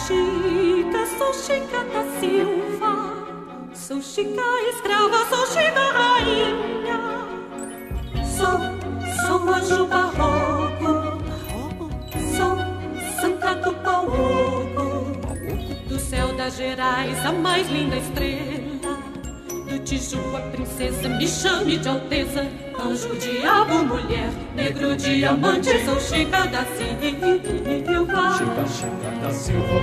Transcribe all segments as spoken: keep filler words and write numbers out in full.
Chica, sou Chica da Silva. Sou Chica escrava, sou Chica rainha. Sou, sou anjo barroco. Sou Santa do Pau Oco. Do céu das Gerais, a mais linda estrela. Do Tijuca, princesa, me chame de alteza. Anjo, diabo, mulher, negro, diamante. Sou Chica da Silva. Chica, Chica da Silva.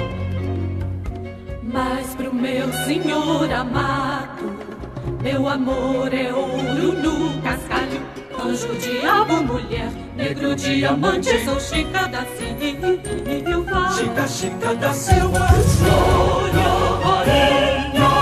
Mas pro meu senhor amado, meu amor é ouro no cascalho. Anjo, diabo, mulher, negro, diamante. Sou Chica da Silva. Chica, Chica da Silva. Glória, rainha.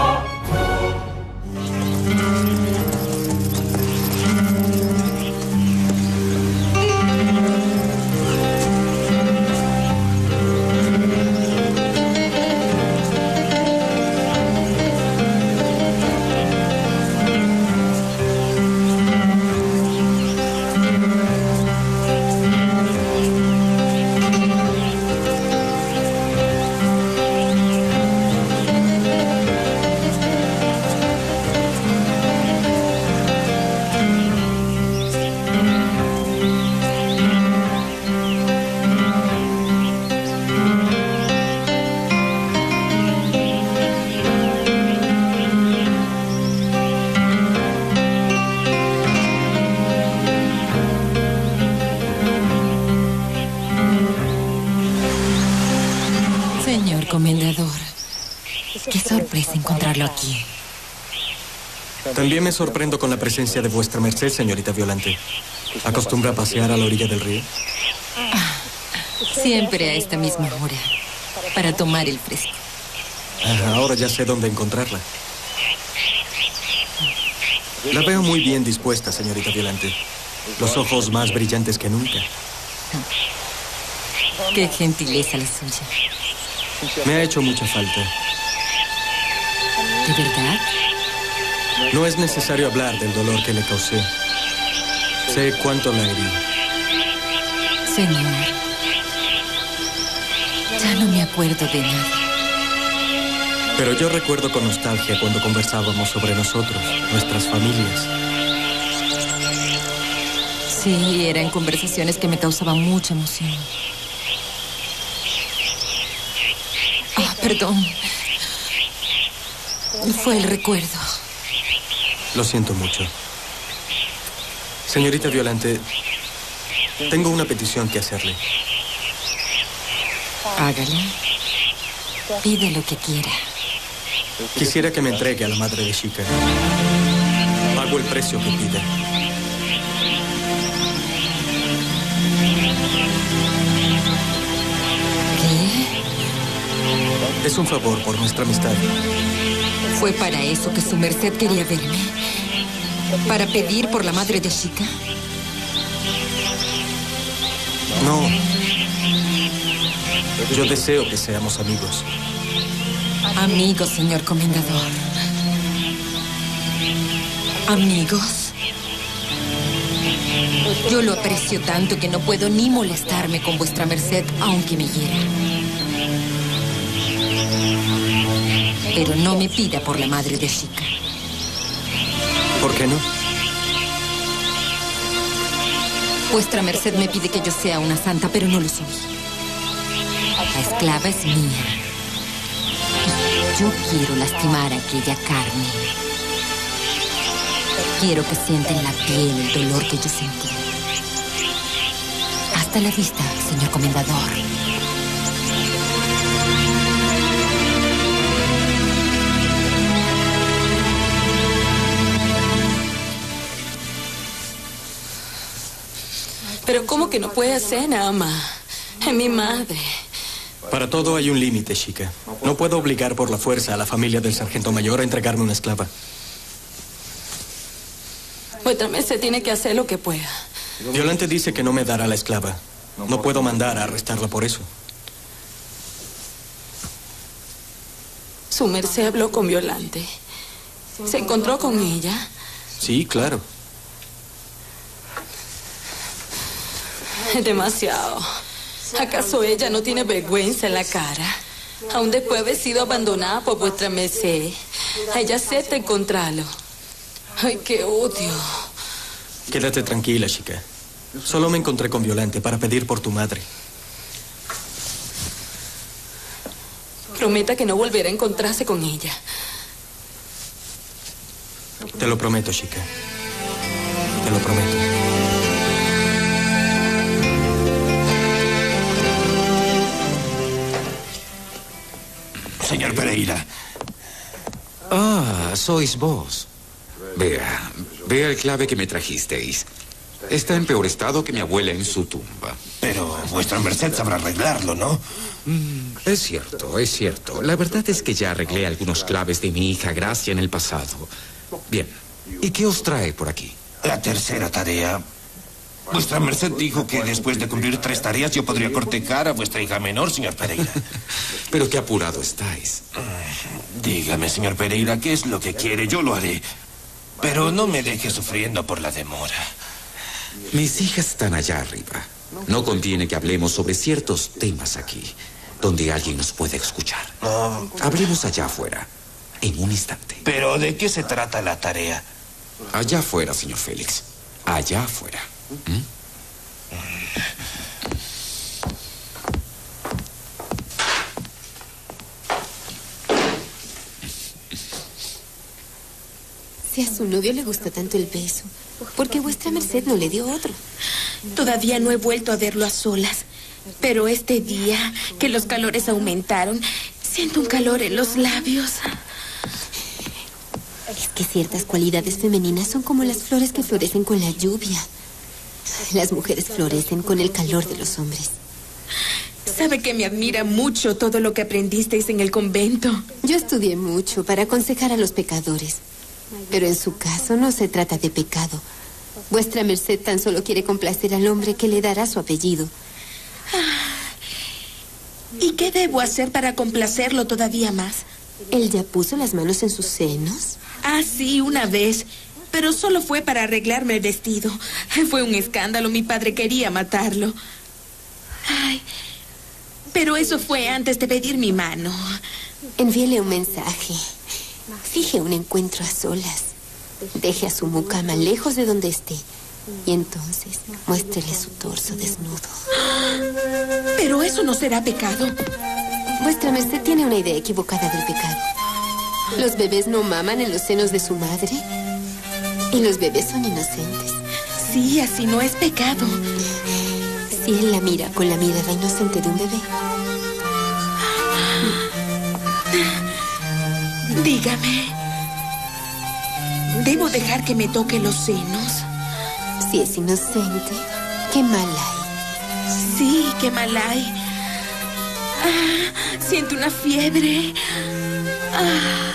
Comendador, qué sorpresa encontrarlo aquí. También me sorprendo con la presencia de vuestra merced, señorita Violante. ¿Acostumbra a pasear a la orilla del río? Ah, siempre a esta misma hora, para tomar el fresco. Ah, ahora ya sé dónde encontrarla. La veo muy bien dispuesta, señorita Violante. Los ojos más brillantes que nunca. Qué gentileza la suya. Me ha hecho mucha falta. ¿De verdad? No es necesario hablar del dolor que le causé. Sé cuánto la herí. Señor, ya no me acuerdo de nada. Pero yo recuerdo con nostalgia cuando conversábamos sobre nosotros, nuestras familias. Sí, eran conversaciones que me causaban mucha emoción. Ah, perdón. Fue el recuerdo. Lo siento mucho. Señorita Violante, tengo una petición que hacerle. Hágala. Pide lo que quiera. Quisiera que me entregue a la madre de Chica. Pago el precio que pide. ¿Qué? Es un favor por nuestra amistad. ¿Fue para eso que su merced quería verme? ¿Para pedir por la madre de Chica? No. Yo deseo que seamos amigos. Amigos, señor comendador. Amigos. Yo lo aprecio tanto que no puedo ni molestarme con vuestra merced, aunque me hiera. Pero no me pida por la madre de Chica. ¿Por qué no? Vuestra merced me pide que yo sea una santa, pero no lo soy. La esclava es mía. Yo quiero lastimar a aquella carne. Quiero que sienta en la piel el dolor que yo sentí. Hasta la vista, señor comendador. Pero ¿cómo que no puede ser, ama? Es mi madre. Para todo hay un límite, Chica. No puedo obligar por la fuerza a la familia del sargento mayor a entregarme una esclava. Vuestra merced tiene que hacer lo que pueda. Violante dice que no me dará la esclava. No puedo mandar a arrestarla por eso. Su merced habló con Violante. ¿Se encontró con ella? Sí, claro. Es demasiado. ¿Acaso ella no tiene vergüenza en la cara? aún después de haber sido abandonada por vuestra merced. Ella acepta encontrarlo. Ay, qué odio. Quédate tranquila, chica. Solo me encontré con Violante para pedir por tu madre. Prometa que no volverá a encontrarse con ella. Te lo prometo, chica. Te lo prometo. Señor Pereira. Ah, sois vos. Vea, vea el clave que me trajisteis. Está en peor estado que mi abuela en su tumba. Pero vuestra merced sabrá arreglarlo, ¿no? Mm, es cierto, es cierto. La verdad es que ya arreglé algunos claves de mi hija Gracia en el pasado. Bien, ¿y qué os trae por aquí? La tercera tarea. Vuestra merced dijo que después de cumplir tres tareas yo podría cortejar a vuestra hija menor, señor Pereira. Pero qué apurado estáis. Dígame, señor Pereira, ¿qué es lo que quiere? Yo lo haré. Pero no me deje sufriendo por la demora. Mis hijas están allá arriba. No conviene que hablemos sobre ciertos temas aquí, donde alguien nos pueda escuchar. No. Hablemos allá afuera, en un instante. ¿Pero de qué se trata la tarea? Allá afuera, señor Félix. Allá afuera. ¿Mm? Si a su novio le gusta tanto el beso, ¿por qué vuestra merced no le dio otro? Todavía no he vuelto a verlo a solas. Pero este día, que los calores aumentaron, siento un calor en los labios. Es que ciertas cualidades femeninas son como las flores que florecen con la lluvia. Las mujeres florecen con el calor de los hombres. Sabe que me admira mucho todo lo que aprendisteis en el convento. Yo estudié mucho para aconsejar a los pecadores. Pero en su caso no se trata de pecado. Vuestra merced tan solo quiere complacer al hombre que le dará su apellido. ¿Y qué debo hacer para complacerlo todavía más? ¿Él ya puso las manos en sus senos? Ah, sí, una vez. Pero solo fue para arreglarme el vestido. Fue un escándalo. Mi padre quería matarlo. Ay, pero eso fue antes de pedir mi mano. Envíele un mensaje. Fije un encuentro a solas. Deje a su mucama lejos de donde esté. Y entonces muéstrele su torso desnudo. Pero eso no será pecado. Vuestra merced tiene una idea equivocada del pecado. Los bebés no maman en los senos de su madre. Y los bebés son inocentes. Sí, así no es pecado. Si él la mira con la mirada inocente de un bebé. Dígame, ¿debo dejar que me toque los senos? Si es inocente, qué mal hay. Sí, qué mal hay. Ah, siento una fiebre. Ah.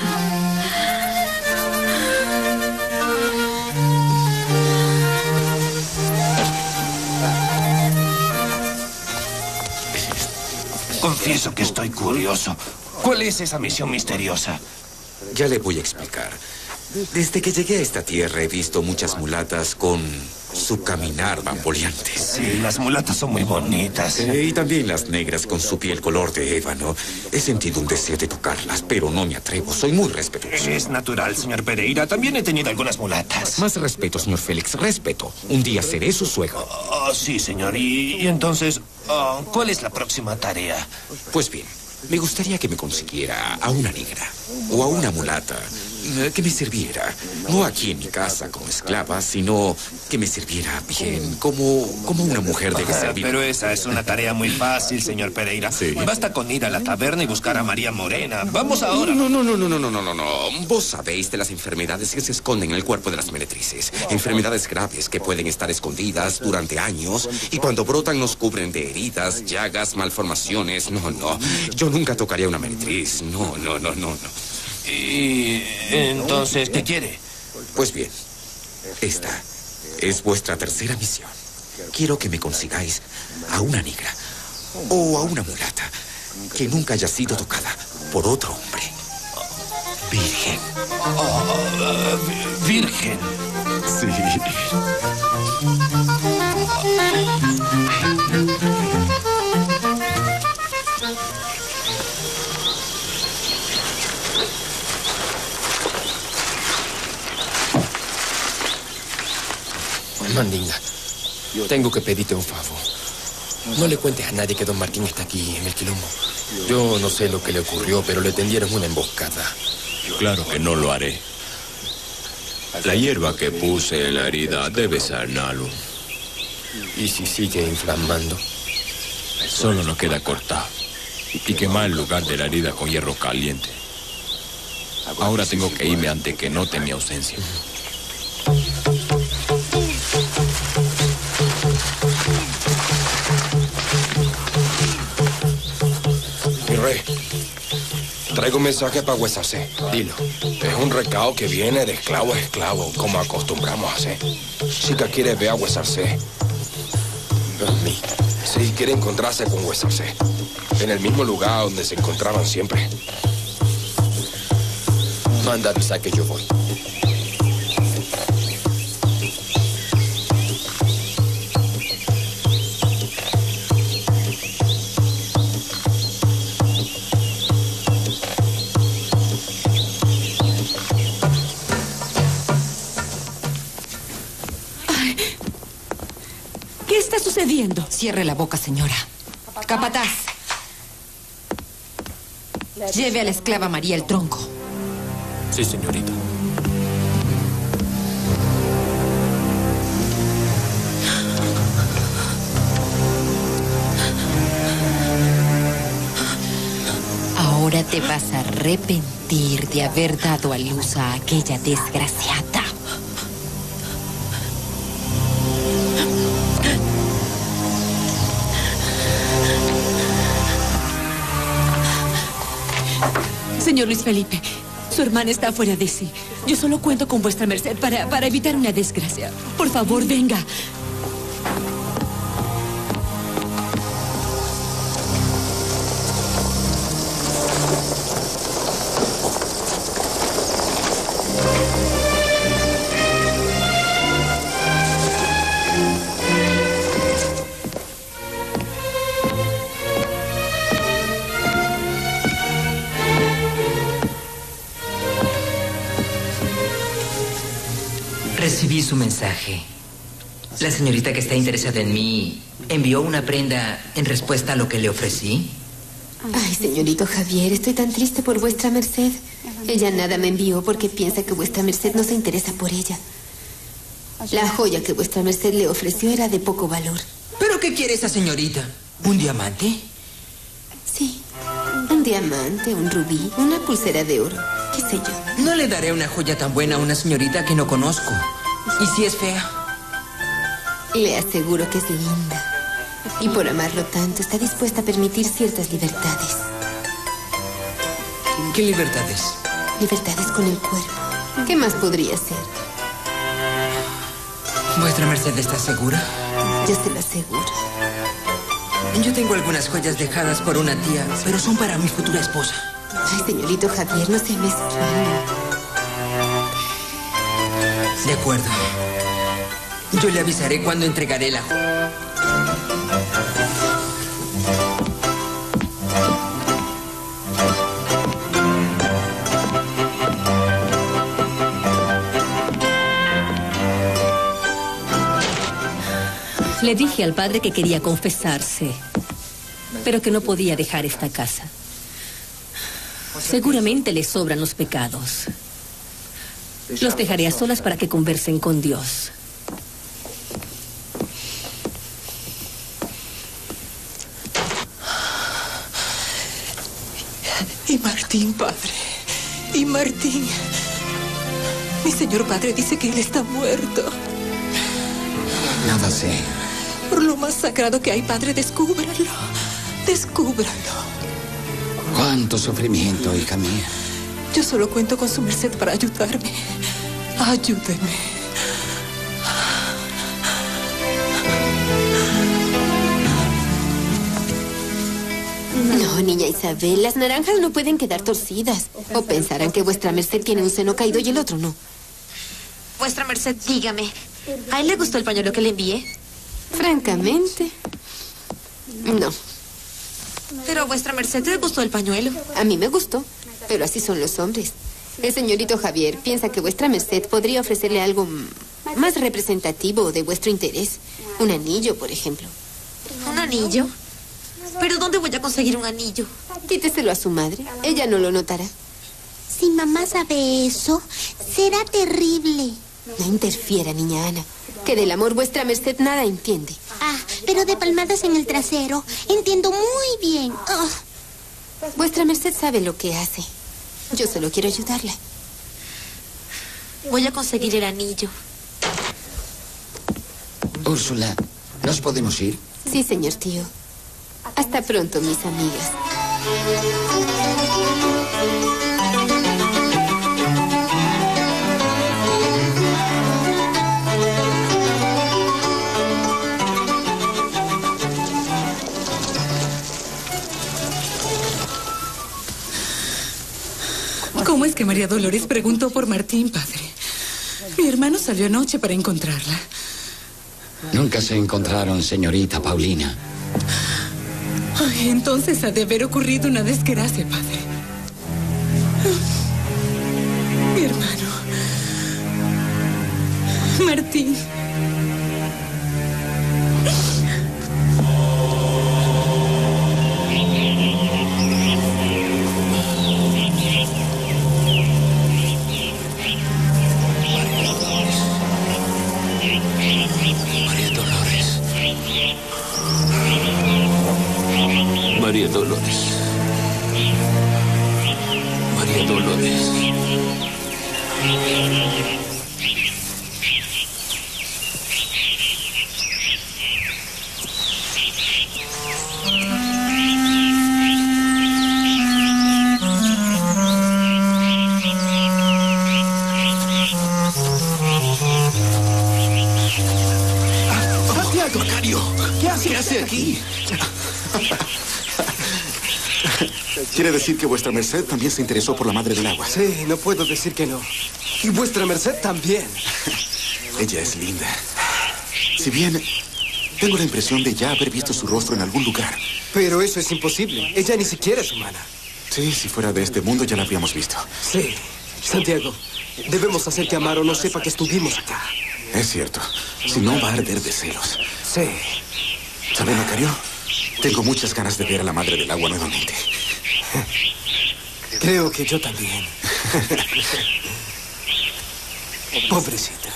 Confieso que estoy curioso. ¿Cuál es esa misión misteriosa? Ya le voy a explicar. Desde que llegué a esta tierra he visto muchas mulatas con su caminar bamboleante. Sí, las mulatas son muy bonitas. Eh, y también las negras con su piel color de ébano. He sentido un deseo de tocarlas, pero no me atrevo. Soy muy respetuoso. Es natural, señor Pereira. También he tenido algunas mulatas. Más respeto, señor Félix. Respeto. Un día seré su suegro. Oh, sí, señor. Y, y entonces, oh, ¿cuál es la próxima tarea? Pues bien, me gustaría que me consiguiera a una negra o a una mulata que me sirviera, no aquí en mi casa como esclava, sino que me sirviera bien, como, como una mujer debe servir. Pero esa es una tarea muy fácil, señor Pereira. Sí. Basta con ir a la taberna y buscar a María Morena. Vamos ahora. No, no, no, no, no, no, no, no, no. Vos sabéis de las enfermedades que se esconden en el cuerpo de las meretrices. Enfermedades graves que pueden estar escondidas durante años y cuando brotan nos cubren de heridas, llagas, malformaciones. No, no. Yo nunca tocaría a una meretriz. No, no, no, no, no. Y entonces, ¿qué quiere? Pues bien, esta es vuestra tercera misión. Quiero que me consigáis a una negra o a una mulata que nunca haya sido tocada por otro hombre. Virgen. Oh, uh, virgen. Sí. Mandinga, tengo que pedirte un favor. No le cuentes a nadie que don Martín está aquí en el quilombo. Yo no sé lo que le ocurrió, pero le tendieron una emboscada. Claro que no lo haré. La hierba que puse en la herida debe sanarlo. ¿Y si sigue inflamando? Solo nos queda cortar y quemar el lugar de la herida con hierro caliente. Ahora tengo que irme antes que note mi ausencia. Mi rey, traigo un mensaje para Huesarcé. Dilo. Es un recado que viene de esclavo a esclavo, como acostumbramos a hacer. Chica quiere ver a Huesarcé. mí. Sí, quiere encontrarse con Huesarcé. En el mismo lugar donde se encontraban siempre. Manda avisar que yo voy. ¿Qué está sucediendo? Cierre la boca, señora. Capataz. Lleve a la esclava María el tronco. Sí, señorita. Ahora te vas a arrepentir de haber dado a luz a aquella desgraciada. Señor Luis Felipe, su hermana está fuera de sí. Yo solo cuento con vuestra merced para, para evitar una desgracia. Por favor, venga. Recibí su mensaje. La señorita que está interesada en mí envió una prenda en respuesta a lo que le ofrecí. Ay, señorito Javier, estoy tan triste por vuestra merced. Ella nada me envió porque piensa que vuestra merced no se interesa por ella. La joya que vuestra merced le ofreció era de poco valor. ¿Pero qué quiere esa señorita? ¿Un diamante? Sí, un diamante, un rubí, una pulsera de oro, qué sé yo. No le daré una joya tan buena a una señorita que no conozco. ¿Y si es fea? Le aseguro que es linda. Y por amarlo tanto, está dispuesta a permitir ciertas libertades. ¿Qué libertades? Libertades con el cuerpo. ¿Qué más podría ser? ¿Vuestra merced está segura? Yo se lo aseguro. Yo tengo algunas joyas dejadas por una tía, pero son para mi futura esposa. Ay, señorito Javier, no se mezclen. De acuerdo. Yo le avisaré cuando entregaré la joya. Le dije al padre que quería confesarse, pero que no podía dejar esta casa. Seguramente le sobran los pecados. Los dejaré a solas para que conversen con Dios. Y Martín, padre. Y Martín. Mi señor padre dice que él está muerto. Nada sé. Por lo más sagrado que hay, padre, descúbralo. Descúbralo. Cuánto sufrimiento, hija mía. Yo solo cuento con su merced para ayudarme. Ayúdeme. No, niña Isabel, las naranjas no pueden quedar torcidas. O pensarán que vuestra merced tiene un seno caído y el otro no. Vuestra merced, dígame, ¿a él le gustó el pañuelo que le envié? Francamente, no. Pero a vuestra merced le gustó el pañuelo. A mí me gustó, pero así son los hombres. El señorito Javier piensa que vuestra merced podría ofrecerle algo más representativo de vuestro interés. Un anillo, por ejemplo. ¿Un anillo? ¿Pero dónde voy a conseguir un anillo? Quíteselo a su madre. Ella no lo notará. Si mamá sabe eso, será terrible. No interfiera, niña Ana, que del amor vuestra merced nada entiende. Ah, pero de palmadas en el trasero, entiendo muy bien. Oh. Vuestra merced sabe lo que hace. Yo solo quiero ayudarla. Voy a conseguir el anillo. Úrsula, ¿nos podemos ir? Sí, señor tío. Hasta pronto, mis amigas. ¿Cómo es que María Dolores preguntó por Martín, padre? Mi hermano salió anoche para encontrarla. Nunca se encontraron, señorita Paulina. Ay, entonces ha de haber ocurrido una desgracia, padre. Mi hermano. Martín. María Dolores. María Dolores. Santiago, Mario, ¿qué hace, ¿Qué hace aquí? Quiere decir que vuestra merced también se interesó por la madre del agua. Sí, no puedo decir que no. Y vuestra merced también. Ella es linda. Si bien tengo la impresión de ya haber visto su rostro en algún lugar. Pero eso es imposible. Ella ni siquiera es humana. Sí, si fuera de este mundo ya la habríamos visto. Sí. Santiago, debemos hacer que Amaro no sepa que estuvimos acá. Es cierto. Si no, va a arder de celos. Sí. ¿Sabe, Macario? Tengo muchas ganas de ver a la madre del agua nuevamente. Creo que yo también. Pobrecita.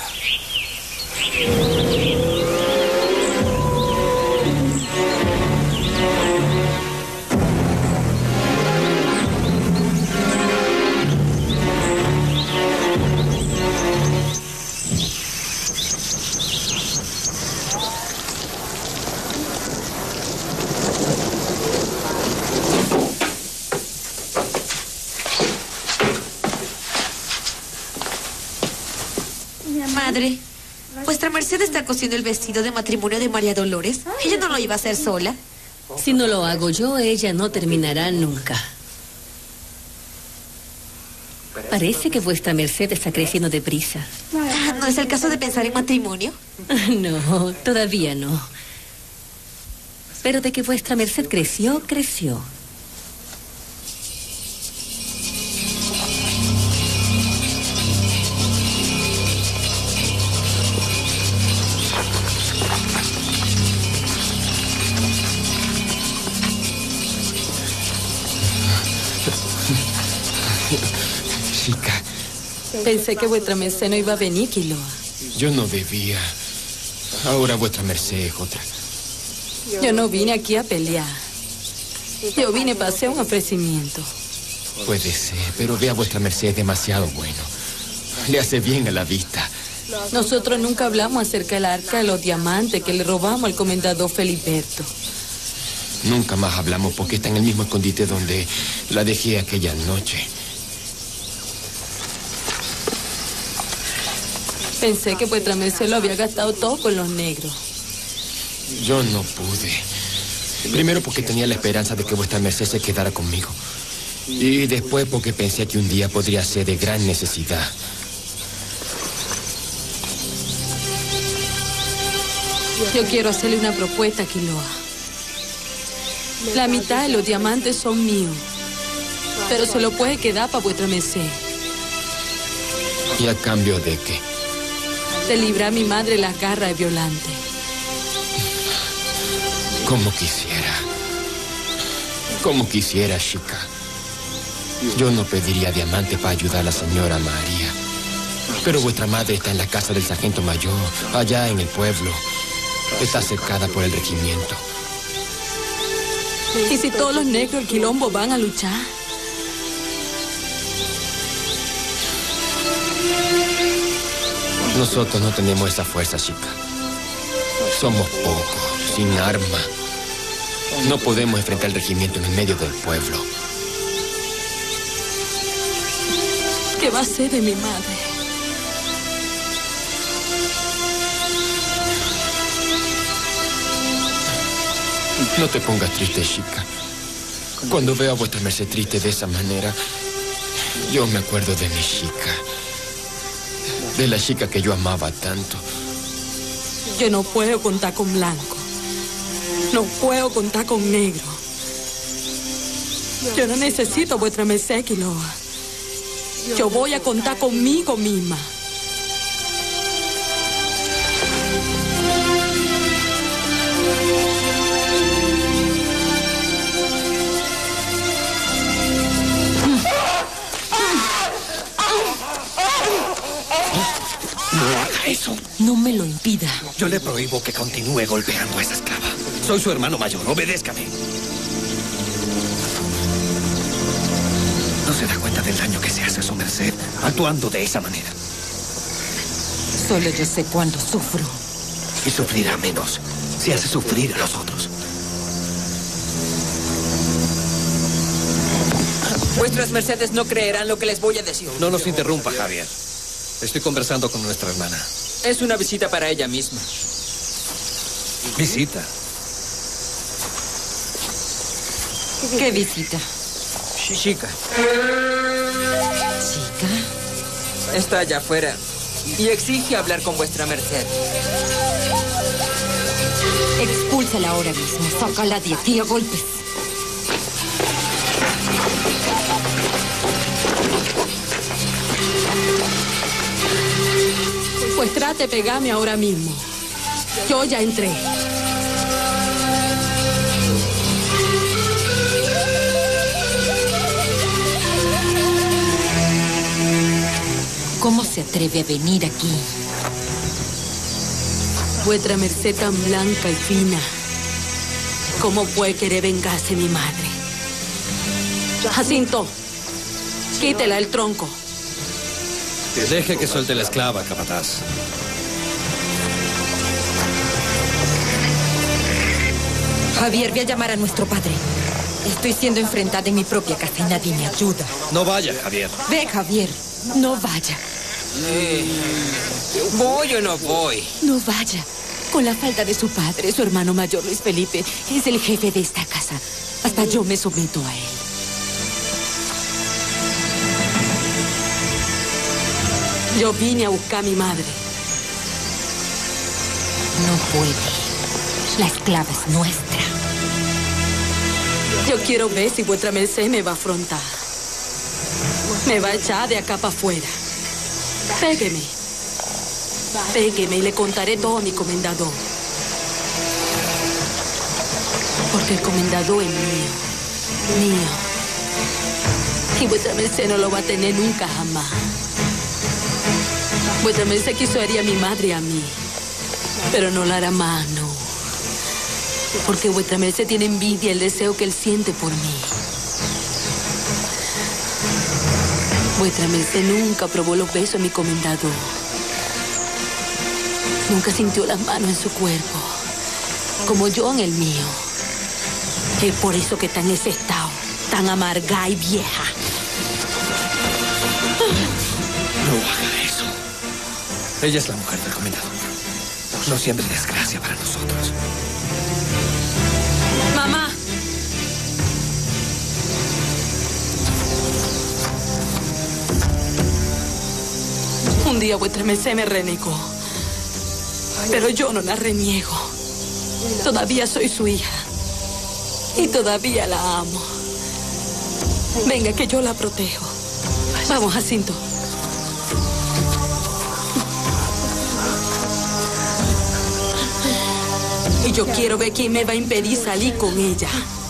Madre, ¿vuestra merced está cosiendo el vestido de matrimonio de María Dolores? ¿Ella no lo iba a hacer sola? Si no lo hago yo, ella no terminará nunca. Parece que vuestra merced está creciendo deprisa. ¿No es el caso de pensar en matrimonio? No, todavía no. Pero de que vuestra merced creció, creció. Chica. Pensé que vuestra merced no iba a venir, Quiloa. Yo no debía. Ahora vuestra merced es otra. Yo no vine aquí a pelear. Yo vine para hacer un ofrecimiento. Puede ser, pero vea vuestra merced es demasiado bueno. Le hace bien a la vista. Nosotros nunca hablamos acerca del arca de los diamantes que le robamos al comendador Feliberto. Nunca más hablamos porque está en el mismo escondite donde la dejé aquella noche. Pensé que vuestra merced lo había gastado todo con los negros. Yo no pude. Primero porque tenía la esperanza de que vuestra merced se quedara conmigo. Y después porque pensé que un día podría ser de gran necesidad. Yo quiero hacerle una propuesta, Quiloa. La mitad de los diamantes son míos, pero se lo puede quedar para vuestra merced. ¿Y a cambio de qué? de librar a mi madre la garra de Violante. Como quisiera. Como quisiera, chica. Yo no pediría diamante para ayudar a la señora María. Pero vuestra madre está en la casa del sargento mayor, allá en el pueblo. Está cercada por el regimiento. ¿Y si todos los negros del quilombo van a luchar? Nosotros no tenemos esa fuerza, chica. Somos pocos, sin arma. No podemos enfrentar el regimiento en el medio del pueblo. ¿Qué va a ser de mi madre? No te pongas triste, chica. Cuando veo a vuestra merced triste de esa manera, yo me acuerdo de mi chica. De la chica que yo amaba tanto. Yo no puedo contar con blanco. No puedo contar con negro. Yo no necesito vuestra merced, Quiloa. Yo voy a contar conmigo misma. No haga eso. No me lo impida. Yo le prohíbo que continúe golpeando a esa esclava. Soy su hermano mayor, obedézcame. ¿No se da cuenta del daño que se hace a su merced actuando de esa manera? Solo yo sé cuándo sufro. Y sufrirá menos si hace sufrir a los otros. Vuestras mercedes no creerán lo que les voy a decir. No nos interrumpa, Javier. Estoy conversando con nuestra hermana. Es una visita para ella misma. ¿Visita? ¿Qué visita? Chica. ¿Chica? Está allá afuera y exige hablar con vuestra merced. Expúlsala ahora mismo. Sácala de aquí a golpes. Pues trate de pegarme ahora mismo. Yo ya entré. ¿Cómo se atreve a venir aquí? Vuestra merced tan blanca y fina. ¿Cómo puede querer vengarse mi madre? Jacinto, quítela el tronco. Deje que suelte la esclava, capataz. Javier, voy a llamar a nuestro padre. Estoy siendo enfrentada en mi propia casa y nadie me ayuda. No vaya, Javier. Ve, Javier. No vaya. Eh, ¿Voy o no voy? No vaya. Con la falta de su padre, su hermano mayor, Luis Felipe, es el jefe de esta casa. Hasta yo me someto a él. Yo vine a buscar a mi madre. No puede. La esclava es nuestra. Yo quiero ver si vuestra merced me va a afrontar. Me va a echar de acá para afuera. Pégueme. Pégueme y le contaré todo a mi comendador. Porque el comendador es mío. Mío. Y vuestra merced no lo va a tener nunca jamás. Vuestra merced quiso herir a mi madre y a mí. Pero no la hará más, no. Porque vuestra merced tiene envidia el deseo que él siente por mí. Vuestra merced nunca probó los besos de mi comendador. Nunca sintió las manos en su cuerpo, como yo en el mío. Es por eso que está en ese estado, tan amarga y vieja. No haga eso. Ella es la mujer del comendador. No siempre desgracia para nosotros. Mamá. Un día vuestra merced me renegó. Pero yo no la reniego. Todavía soy su hija. Y todavía la amo. Venga, que yo la protejo. Vamos, Jacinto. Y yo quiero ver quién me va a impedir salir con ella.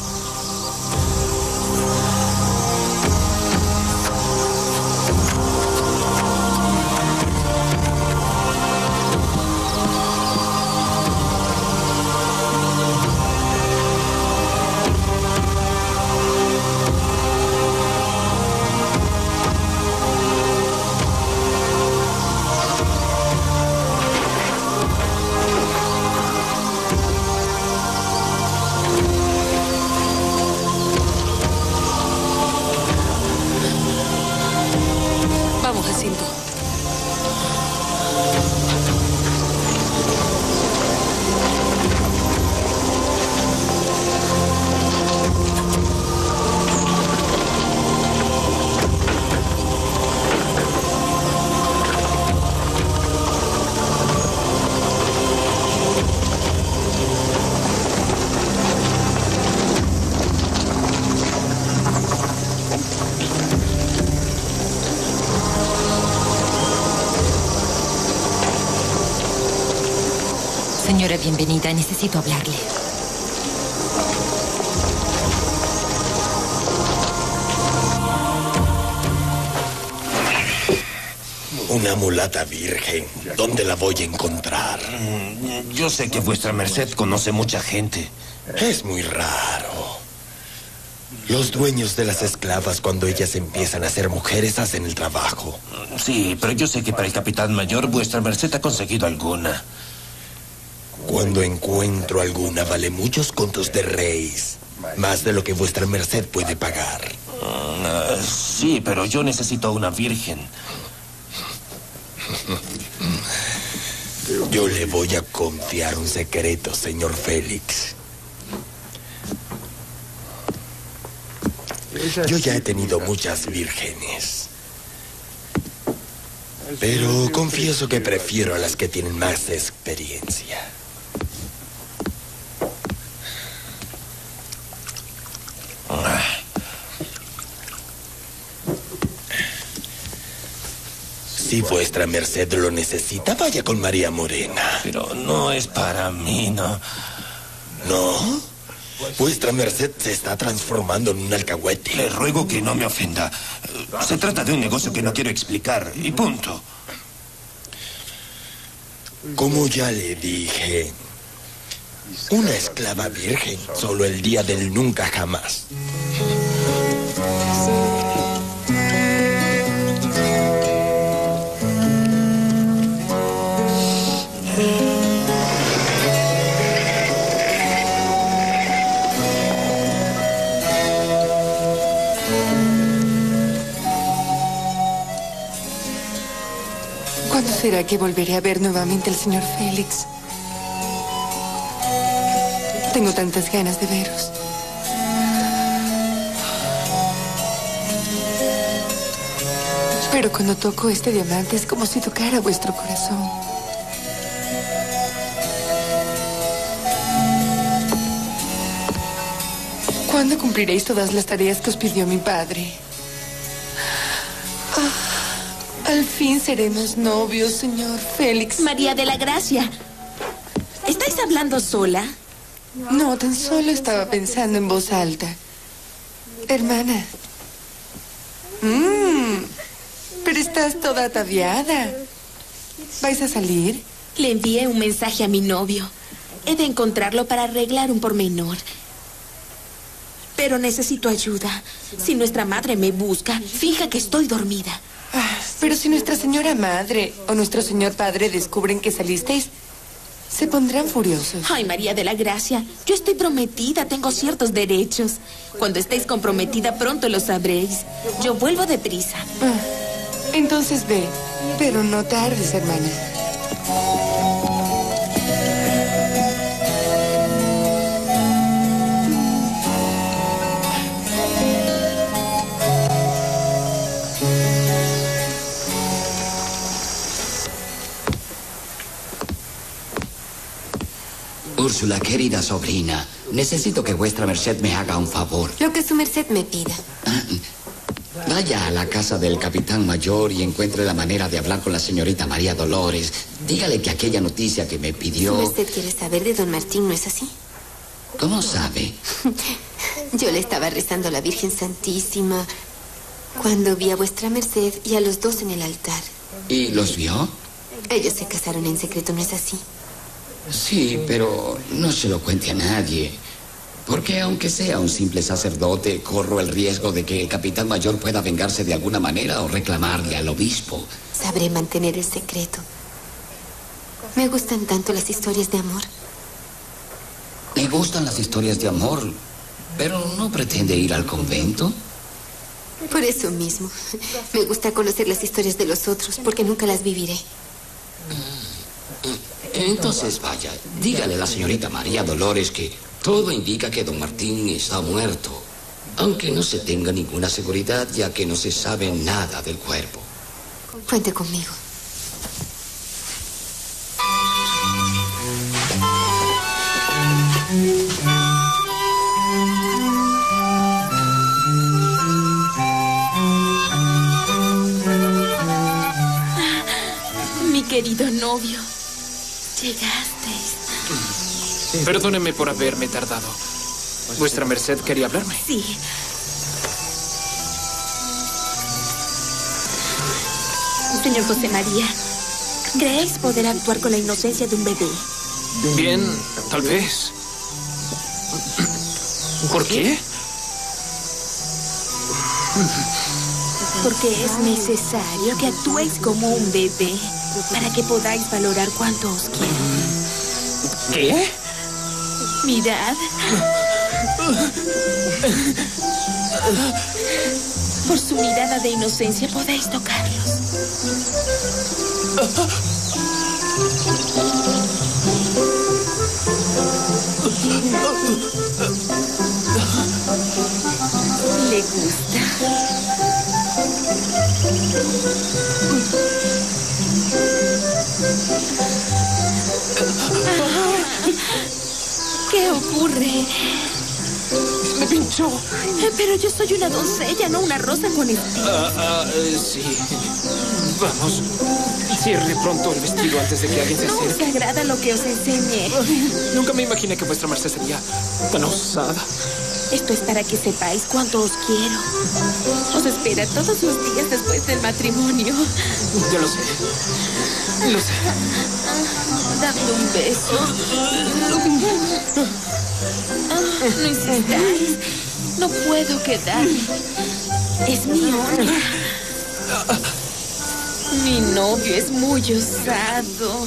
Señora, bienvenida. Necesito hablarle. Una mulata virgen. ¿Dónde la voy a encontrar? Yo sé que vuestra merced conoce mucha gente. Es muy raro. Los dueños de las esclavas, cuando ellas empiezan a ser mujeres, hacen el trabajo. Sí, pero yo sé que para el capitán mayor vuestra merced ha conseguido alguna. Cuando encuentro alguna, vale muchos contos de reis. Más de lo que vuestra merced puede pagar. Uh, sí, pero yo necesito una virgen. Yo le voy a confiar un secreto, señor Félix. Yo ya he tenido muchas vírgenes. Pero confieso que prefiero a las que tienen más experiencia. Si vuestra merced lo necesita, vaya con María Morena. Pero no es para mí, ¿no? ¿No? Vuestra merced se está transformando en un alcahuete. Le ruego que no me ofenda. Se trata de un negocio que no quiero explicar, y punto. Como ya le dije, una esclava virgen, solo el día del nunca jamás. ¿Cuándo será que volveré a ver nuevamente al señor Félix? Tengo tantas ganas de veros. Pero cuando toco este diamante es como si tocara vuestro corazón. ¿Cuándo cumpliréis todas las tareas que os pidió mi padre? Ah, al fin seremos novios, señor Félix. María de la Gracia, ¿estáis hablando sola? No, tan solo estaba pensando en voz alta. Hermana. Mmm, pero estás toda ataviada. ¿Vais a salir? Le envié un mensaje a mi novio. He de encontrarlo para arreglar un pormenor. Pero necesito ayuda. Si nuestra madre me busca, fija que estoy dormida. Ah, pero si nuestra señora madre o nuestro señor padre descubren que salisteis, se pondrán furiosos. Ay, María de la Gracia, yo estoy prometida, tengo ciertos derechos. Cuando estéis comprometida, pronto lo sabréis. Yo vuelvo deprisa. Ah, entonces ve, pero no tardes, hermana. Úrsula, querida sobrina, necesito que vuestra merced me haga un favor. Lo que su merced me pida. Vaya a la casa del capitán mayor y encuentre la manera de hablar con la señorita María Dolores. dígale que aquella noticia que me pidió... Su merced quiere saber de don Martín, ¿no es así? ¿Cómo sabe? Yo le estaba rezando a la Virgen Santísima cuando vi a vuestra merced y a los dos en el altar. ¿Y los vio? Ellos se casaron en secreto, ¿no es así? Sí, pero no se lo cuente a nadie. Porque aunque sea un simple sacerdote, corro el riesgo de que el capitán mayor pueda vengarse de alguna manera o reclamarle al obispo. Sabré mantener el secreto. Me gustan tanto las historias de amor. Le gustan las historias de amor, pero no pretende ir al convento. Por eso mismo. Me gusta conocer las historias de los otros, porque nunca las viviré. Entonces vaya, dígale a la señorita María Dolores que todo indica que don Martín está muerto, aunque no se tenga ninguna seguridad, ya que no se sabe nada del cuerpo. Cuente conmigo. Mi querido novio, llegasteis. Perdóneme por haberme tardado. ¿Vuestra merced quería hablarme? Sí. Señor José María, ¿creéis poder actuar con la inocencia de un bebé? Bien, tal vez. ¿Por qué? Porque es necesario que actuéis como un bebé para que podáis valorar cuánto os quiero. ¿Qué? Mirad. Por su mirada de inocencia podéis tocarlos. ¿Le gusta? ¿Qué ocurre? Me pinchó. Pero yo soy una doncella, no una rosa con espinas. Ah, ah, eh, sí. Vamos. Cierre pronto el vestido antes de que alguien se ¿No os acerque. agrada lo que os enseñé? Nunca me imaginé que vuestra merced sería tan osada. Esto es para que sepáis cuánto os quiero. Os espera todos los días después del matrimonio. Ya lo sé. Lo sé. Dame un beso. No insistáis. No puedo quedarme. Es mi honra. Mi novio es muy osado.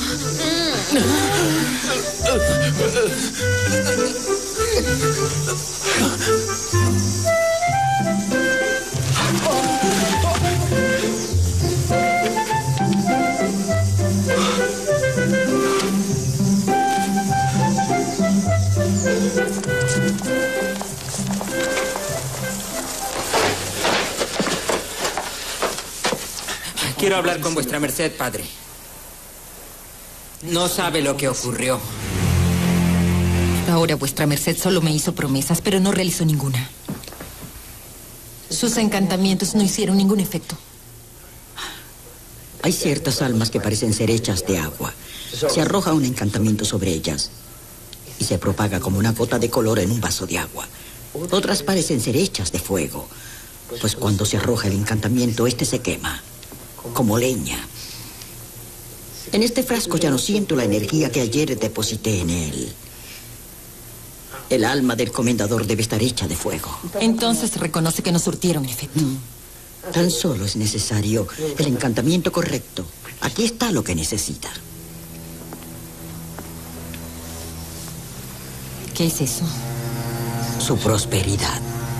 Quiero hablar con vuestra merced, padre. No sabe lo que ocurrió. Ahora vuestra merced solo me hizo promesas, pero no realizó ninguna. Sus encantamientos no hicieron ningún efecto. Hay ciertas almas que parecen ser hechas de agua. Se arroja un encantamiento sobre ellas y se propaga como una gota de color en un vaso de agua. Otras parecen ser hechas de fuego, pues cuando se arroja el encantamiento, este se quema, como leña. En este frasco ya no siento la energía que ayer deposité en él. El alma del comendador debe estar hecha de fuego. Entonces reconoce que no surtieron efecto. Mm. Tan solo es necesario el encantamiento correcto. Aquí está lo que necesita. ¿Qué es eso? Su prosperidad.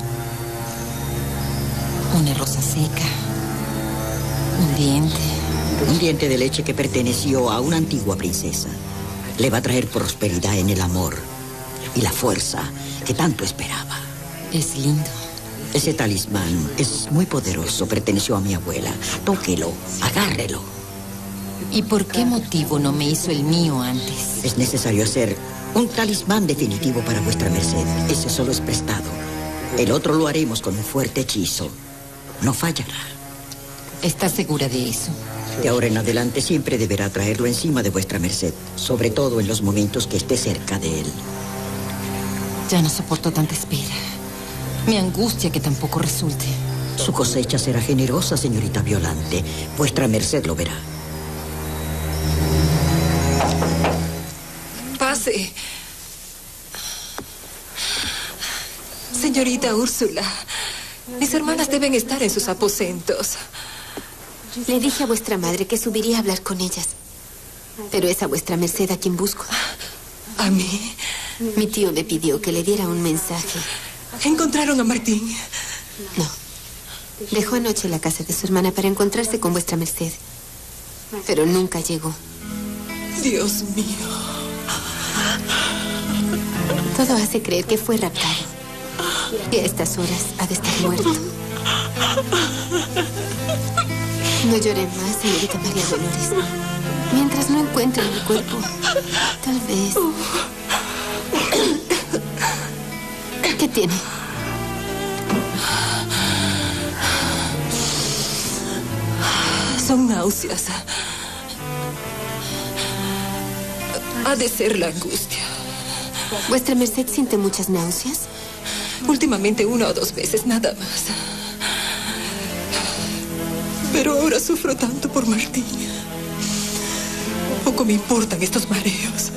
Una rosa seca. Un diente. Un diente de leche que perteneció a una antigua princesa. Le va a traer prosperidad en el amor y la fuerza que tanto esperaba. Es lindo. Ese talismán es muy poderoso. Perteneció a mi abuela. Tóquelo, agárrelo. ¿Y por qué motivo no me hizo el mío antes? Es necesario hacer un talismán definitivo para vuestra merced. Ese solo es prestado. El otro lo haremos con un fuerte hechizo. No fallará. ¿Estás segura de eso? De ahora en adelante siempre deberá traerlo encima de vuestra merced, sobre todo en los momentos que esté cerca de él. Ya no soporto tanta espera. Me angustia que tampoco resulte. Su cosecha será generosa, señorita Violante. Vuestra merced lo verá. Pase. Señorita Úrsula, mis hermanas deben estar en sus aposentos. Le dije a vuestra madre que subiría a hablar con ellas. Pero es a vuestra merced a quien busco. ¿A mí? Mi tío me pidió que le diera un mensaje. ¿Encontraron a Martín? No. Dejó anoche la casa de su hermana para encontrarse con vuestra merced. Pero nunca llegó. Dios mío. Todo hace creer que fue raptado. Y a estas horas ha de estar muerto. No llore más, señorita María Dolores. Mientras no encuentren mi cuerpo, tal vez... ¿Qué tiene? Son náuseas. Ha de ser la angustia. ¿Vuestra merced siente muchas náuseas? Últimamente una o dos veces, nada más. Pero ahora sufro tanto por Martín. Poco me importan estos mareos.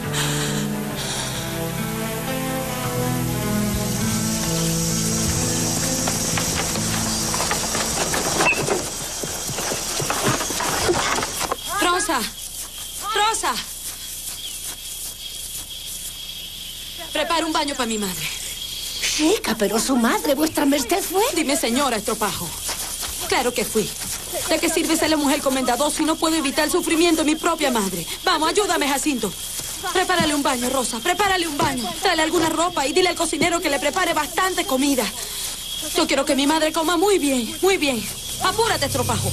Rosa, Rosa. Prepara un baño para mi madre. Chica, pero su madre, vuestra merced, fue. Dime, señora, estropajo. Claro que fui. ¿De qué sirve ser la mujer comendador si no puedo evitar el sufrimiento de mi propia madre? Vamos, ayúdame, Jacinto. Prepárale un baño, Rosa. Prepárale un baño. Tráele alguna ropa y dile al cocinero que le prepare bastante comida. Yo quiero que mi madre coma muy bien, muy bien. Apúrate, estropajo.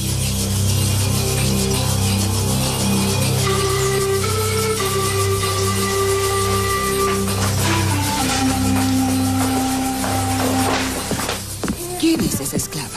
¿Quién es esa esclava?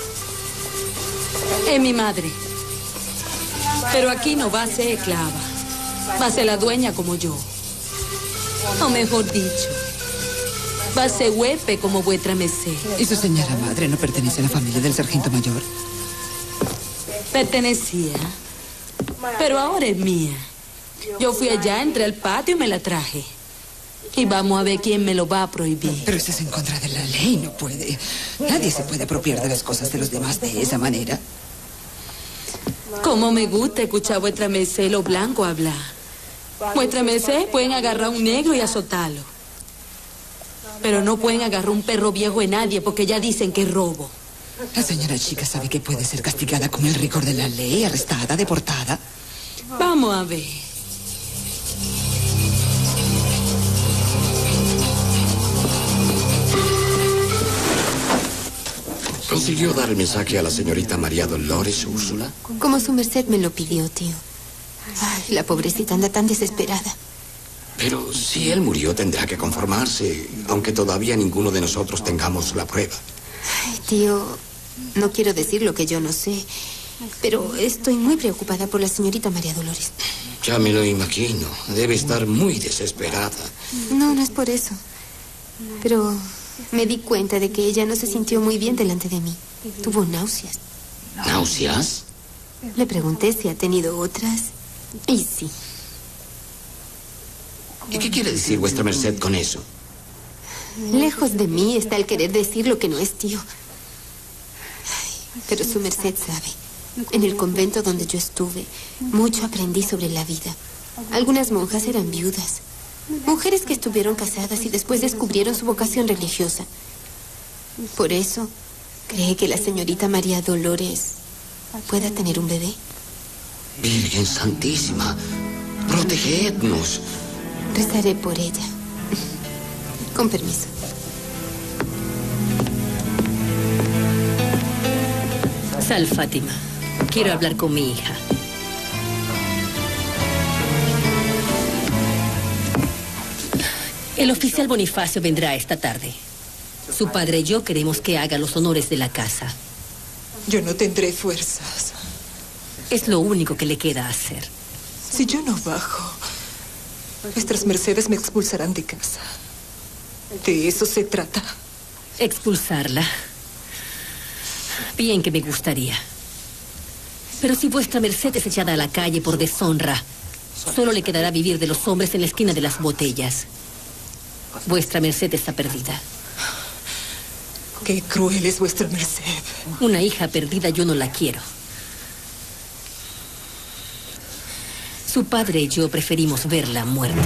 Es mi madre. Pero aquí no va a ser esclava. Va a ser la dueña como yo. O mejor dicho, va a ser huésped como vuestra merced. ¿Y su señora madre no pertenece a la familia del sargento mayor? Pertenecía. Pero ahora es mía. Yo fui allá, entré al patio y me la traje. Y vamos a ver quién me lo va a prohibir. Pero eso es en contra de la ley, no puede. Nadie se puede apropiar de las cosas de los demás de esa manera. Como me gusta escuchar a vuestra merced lo blanco hablar. Vuestra merced pueden agarrar a un negro y azotarlo. Pero no pueden agarrar un perro viejo de nadie porque ya dicen que es robo. La señora chica sabe que puede ser castigada con el rigor de la ley, arrestada, deportada. Vamos a ver. ¿Consiguió dar el mensaje a la señorita María Dolores, Úrsula? Como su merced me lo pidió, tío. Ay, la pobrecita anda tan desesperada. Pero si él murió, tendrá que conformarse, aunque todavía ninguno de nosotros tengamos la prueba. Ay, tío, no quiero decir lo que yo no sé, pero estoy muy preocupada por la señorita María Dolores. Ya me lo imagino. Debe estar muy desesperada. No, no es por eso. Pero me di cuenta de que ella no se sintió muy bien delante de mí. Tuvo náuseas. ¿Náuseas? Le pregunté si ha tenido otras. Y sí. ¿Y qué quiere decir vuestra merced con eso? Lejos de mí está el querer decir lo que no es, tío. Ay, pero su merced sabe. En el convento donde yo estuve, mucho aprendí sobre la vida. Algunas monjas eran viudas. Mujeres que estuvieron casadas y después descubrieron su vocación religiosa. Por eso, ¿cree que la señorita María Dolores pueda tener un bebé? Virgen Santísima, protegednos. Rezaré por ella. Con permiso. Sal, Fátima. Quiero hablar con mi hija. El oficial Bonifacio vendrá esta tarde. Su padre y yo queremos que haga los honores de la casa. Yo no tendré fuerzas. Es lo único que le queda hacer. Si yo no bajo, vuestras mercedes me expulsarán de casa. De eso se trata. ¿Expulsarla? Bien que me gustaría. Pero si vuestra merced es echada a la calle por deshonra, solo le quedará vivir de los hombres en la esquina de las botellas. Vuestra merced está perdida. Qué cruel es vuestra merced. Una hija perdida yo no la quiero. Su padre y yo preferimos verla muerta.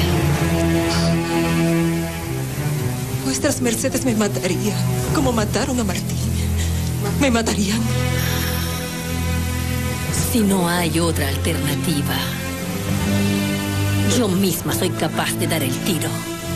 Vuestras mercedes me matarían, como mataron a Martín. Me matarían. Si no hay otra alternativa, yo misma soy capaz de dar el tiro.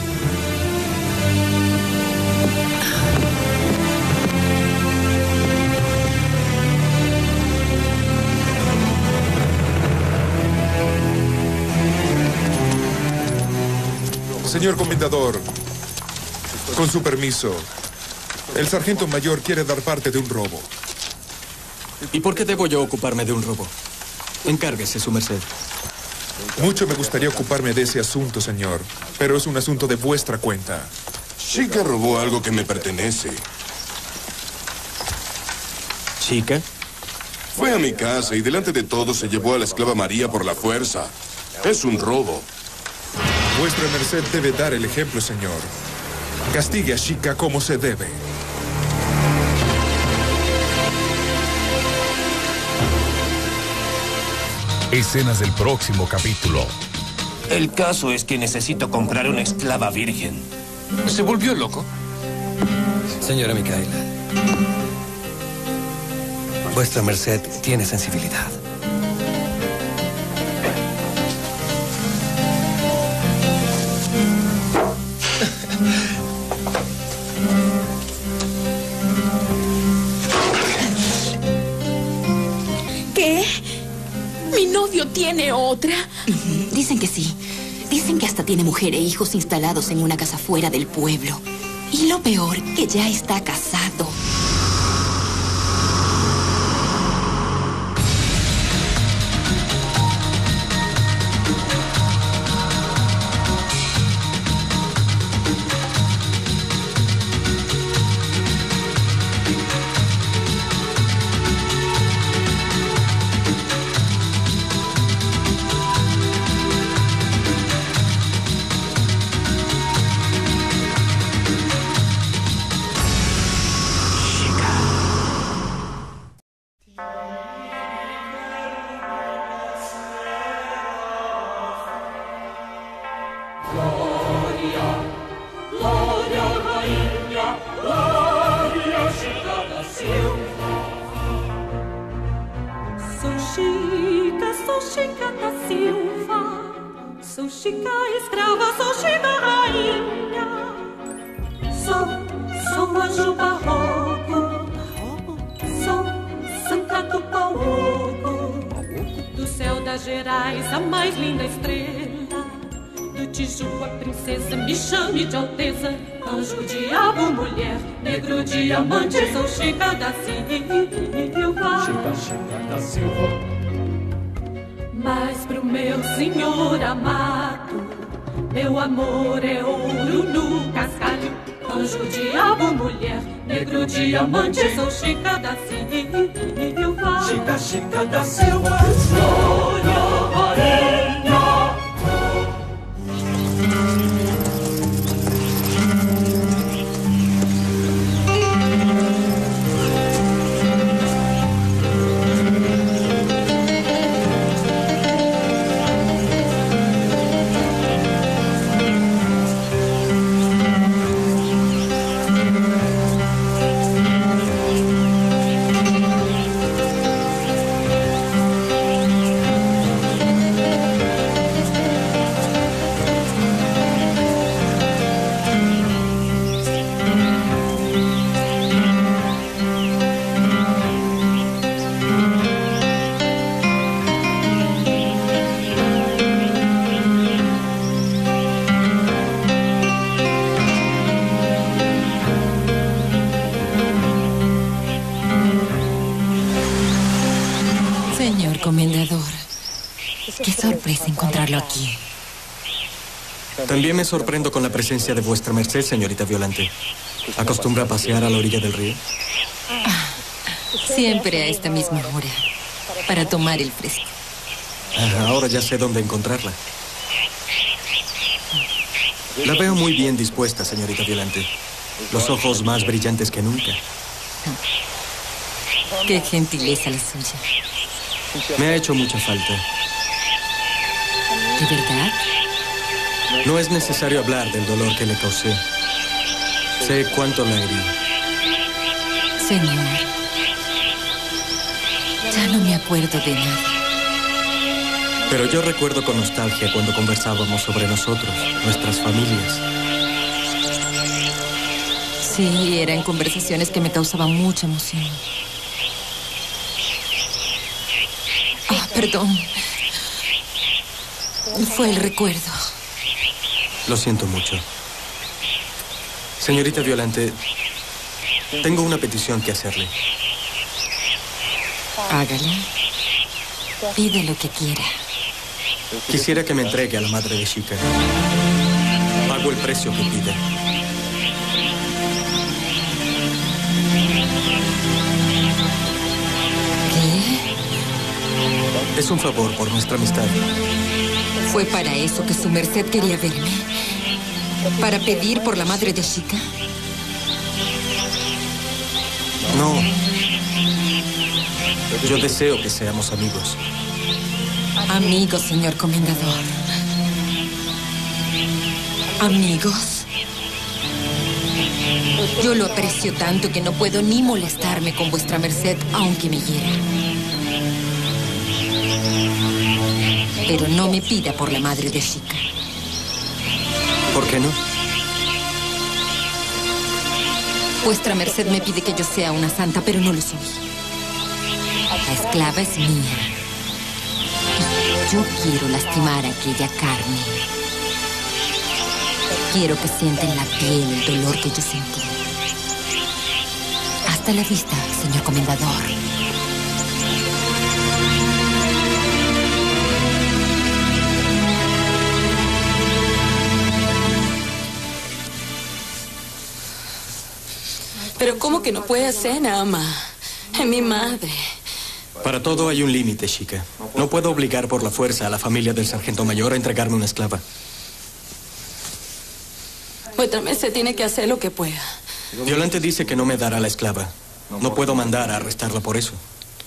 Señor comendador, con su permiso, el sargento mayor quiere dar parte de un robo. ¿Y por qué debo yo ocuparme de un robo? Encárguese, su merced. Mucho me gustaría ocuparme de ese asunto, señor, pero es un asunto de vuestra cuenta. Chica robó algo que me pertenece. ¿Chica? Fue a mi casa y delante de todos se llevó a la esclava María por la fuerza. Es un robo. Vuestra merced debe dar el ejemplo, señor. Castigue a Chica como se debe. Escenas del próximo capítulo. El caso es que necesito comprar una esclava virgen. ¿Se volvió loco? Señora Micaela, vuestra merced tiene sensibilidad. ¿Qué? ¿Mi novio tiene otra? Dicen que sí. Dicen que hasta tiene mujer e hijos instalados en una casa fuera del pueblo. Y lo peor, que ya está casado. Diamante, sou Chica da Silva. Chica, Chica da Silva. Mas pro meu senhor amado, meu amor é ouro no cascalho. Anjo, diabo, mulher, negro, diamante, sou Chica da Silva. Chica, Chica da Silva. Glória, rainha. comendador. Qué sorpresa encontrarlo aquí. También me sorprendo con la presencia de vuestra merced, señorita Violante. ¿Acostumbra a pasear a la orilla del río? Ah, siempre a esta misma hora, para tomar el fresco. Ah, ahora ya sé dónde encontrarla. La veo muy bien dispuesta, señorita Violante. Los ojos más brillantes que nunca. Qué gentileza la suya. Me ha hecho mucha falta. ¿De verdad? No es necesario hablar del dolor que le causé. Sé cuánto la herí. Señor, ya no me acuerdo de nada. Pero yo recuerdo con nostalgia cuando conversábamos sobre nosotros, nuestras familias. Sí, eran conversaciones que me causaban mucha emoción. Ah, perdón. Fue el recuerdo. Lo siento mucho. Señorita Violante, tengo una petición que hacerle. Hágale. Pide lo que quiera. Quisiera que me entregue a la madre de Chica. Pago el precio que pide. ¿Qué? Es un favor por nuestra amistad. ¿Fue para eso que su merced quería verme? ¿Para pedir por la madre de Chica? No. Yo deseo que seamos amigos. Amigos, señor comendador. Amigos. Yo lo aprecio tanto que no puedo ni molestarme con vuestra merced, aunque me hiera. Pero no me pida por la madre de Chica. ¿Por qué no? Vuestra merced me pide que yo sea una santa, pero no lo soy. La esclava es mía. Yo quiero lastimar a aquella carne. Quiero que sienta en la piel el dolor que yo sentí. Hasta la vista, señor comendador. Pero ¿cómo que no puede ser, ama? Es mi madre. Para todo hay un límite, Chica. No puedo obligar por la fuerza a la familia del sargento mayor a entregarme una esclava. Vuestra merced tiene que hacer lo que pueda. Violante dice que no me dará la esclava. No puedo mandar a arrestarla por eso.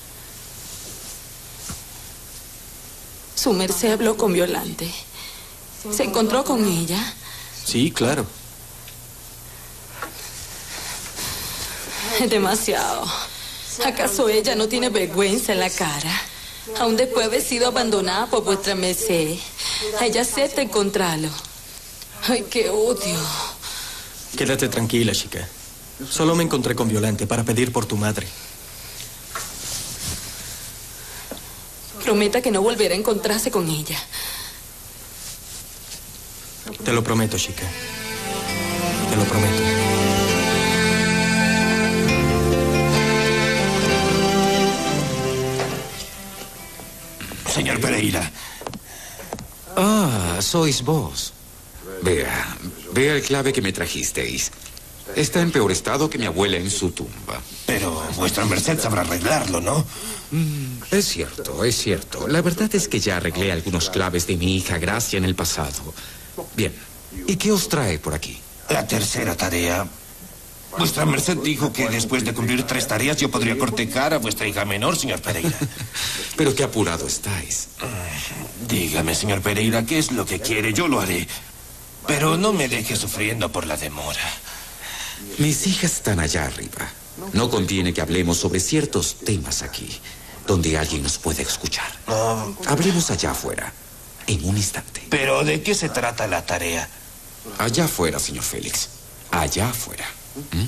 Su merced habló con Violante. ¿Se encontró con ella? Sí, claro. Es demasiado. ¿Acaso ella no tiene vergüenza en la cara? Aún después de haber sido abandonada por vuestra merced, ella acepta encontrarlo. Ay, qué odio. Quédate tranquila, Chica. Solo me encontré con Violante para pedir por tu madre. Prometa que no volverá a encontrarse con ella. Te lo prometo, Chica. Te lo prometo. Señor Pereira. Ah, sois vos. Vea, vea el clave que me trajisteis. Está en peor estado que mi abuela en su tumba. Pero vuestra merced sabrá arreglarlo, ¿no? Mm, es cierto, es cierto. La verdad es que ya arreglé algunos claves de mi hija Gracia en el pasado. Bien, ¿y qué os trae por aquí? La tercera tarea. Vuestra merced dijo que después de cumplir tres tareas yo podría cortejar a vuestra hija menor, señor Pereira. Pero qué apurado estáis. Dígame, señor Pereira, ¿qué es lo que quiere? Yo lo haré. Pero no me deje sufriendo por la demora. Mis hijas están allá arriba. No conviene que hablemos sobre ciertos temas aquí, donde alguien nos pueda escuchar. No. Hablemos allá afuera, en un instante. ¿Pero de qué se trata la tarea? Allá afuera, señor Félix. Allá afuera. ¿Mm?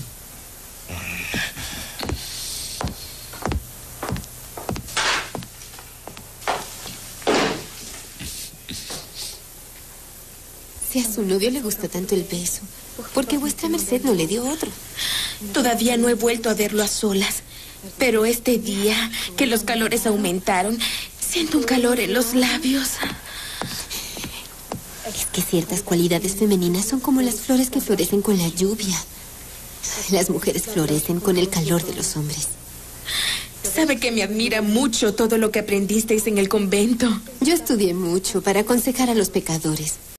Si a su novio le gusta tanto el beso, ¿por qué vuestra merced no le dio otro? Todavía no he vuelto a verlo a solas. Pero este día, que los calores aumentaron, Siento un calor en los labios. Es que ciertas cualidades femeninas son como las flores que florecen con la lluvia. Las mujeres florecen con el calor de los hombres. Sabe que me admira mucho todo lo que aprendisteis en el convento. Yo estudié mucho para aconsejar a los pecadores.